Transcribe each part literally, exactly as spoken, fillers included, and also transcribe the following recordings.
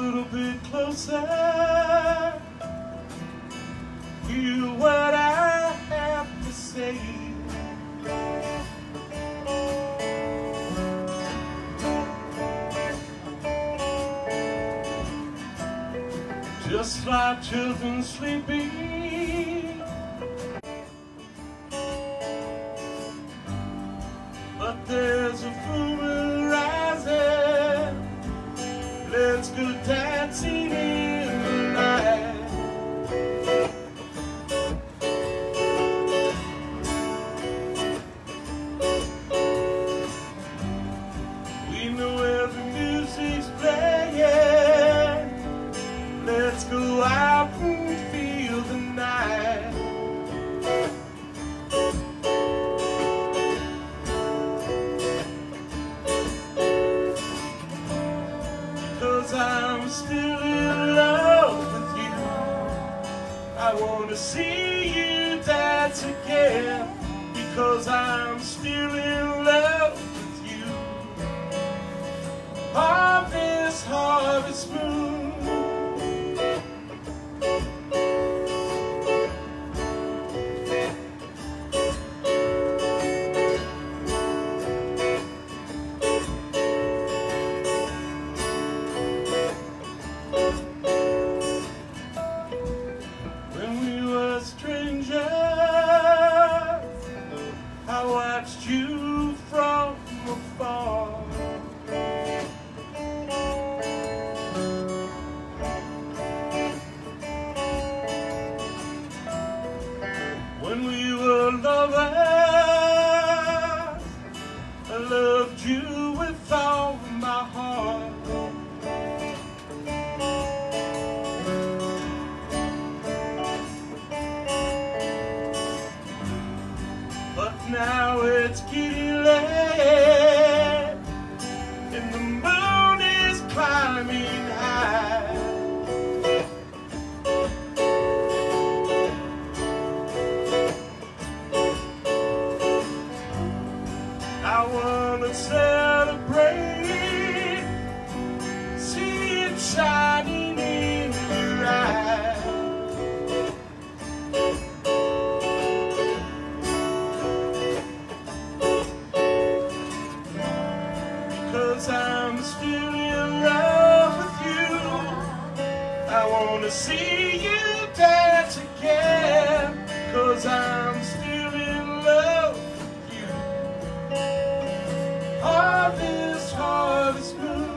little bit closer. Hear what I have to say. Just like children sleeping, but there's a full moon rising. Let's go dancing in the night. We know where the music's playing. Let's go out and feel the night. Because I'm still in love with you. I want to see you dance again. Because I'm still in love with you. On this harvest moon. I watched you from afar. When we were lovers, I loved you with all my heart. Now it's getting late, and the moon is climbing high. I wanna celebrate, see it shining in your eyes. Because I'm still in love with you. I want to see you dance again. Because I'm still in love with you. On this harvest moon.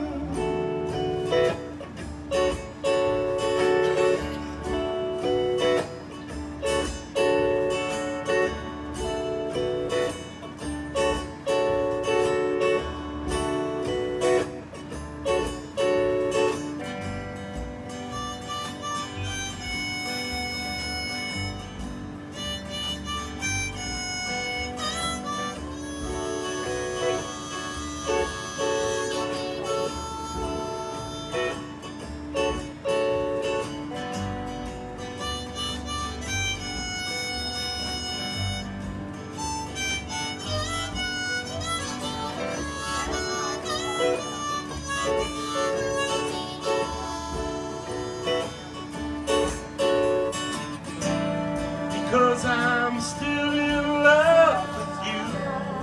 Because I'm still in love with you.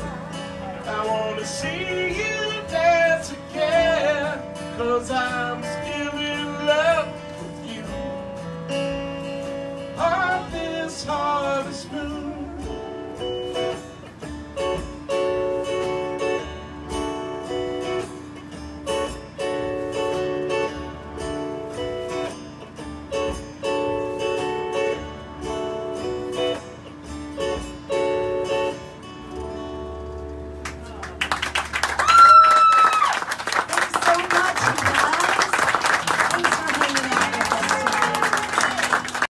I want to see you dance again. Because I'm